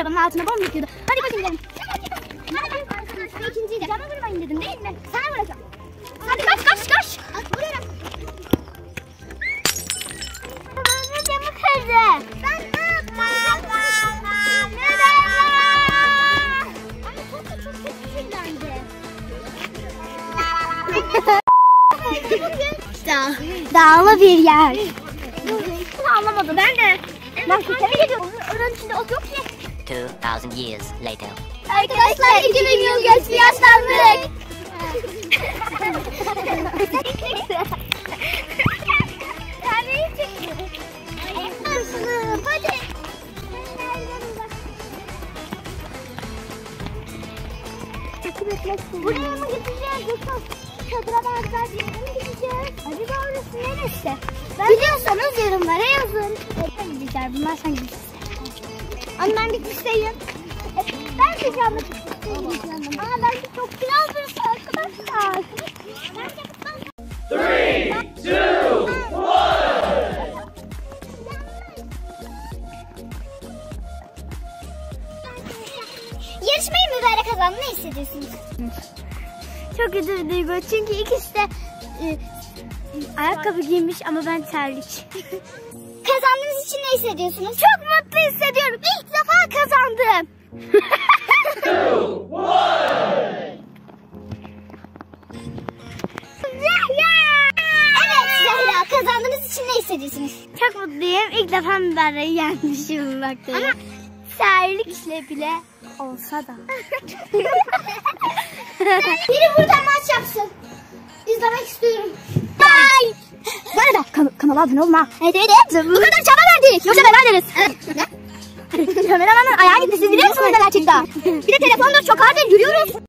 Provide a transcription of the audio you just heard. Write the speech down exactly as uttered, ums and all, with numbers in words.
arabanın altına bomba yapıyordu. Hadi koşun gidelim. Ben ikinciydi. Cama vurmayın dedim değil mi? Sana vuracağım. Hadi kaç kaç kaç. Vuruyorum. Bana camı kırdı. Ben ne yapacağım? Neden? Anne çok da çok kötü kirlendi. Dağ. Dağlı bir yer. Bunu anlamadım. Ben de. Bak tebrik ediyorum. Oranın içinde ot yok ki. two thousand years later. Arkadaşlar iki bin yıl geçti, yaşlandık. Kahveyi çekiyorum. Ayakkabısını, hadi. Buraya mı gideceğiz yoksa çadıra benzer bir yere mi gideceğiz? Acaba orası neresi? Biliyorsanız yorumlara yazın. Ben gideceğim, bunlar sen gideceksin. Anne ben gitmek isteyeyim. Ben de canlı gideceğim. Aa ben de çok güzel burası arkadaşlar. three, two, one. Yarışmayı mübarek kazandı. Ne hissediyorsunuz? Çok kötü bir duygu. Çünkü ikisi de e, ayakkabı giymiş ama ben terlik. Kazandığınız için ne hissediyorsunuz? Çok mutlu hissediyorum. İlk defa kazandım. Two, one. Evet Zehra, kazandığınız için ne hissediyorsunuz? Çok mutluyum. İlk defa mübareği yenmişim baktığım. Ama terlikle bile olsa da. Biri buradan maç yapsın. İzlemek istiyorum. Bye. Bu arada kan kanala abone olma. Evet evet. Bu kadar çaba verdik. Yoksa beraber deriz. Ne? Kameramanın ayağı gitti. Siz biliyor musunuz neler çıktı? Bir de telefonla çok ağır yürüyoruz.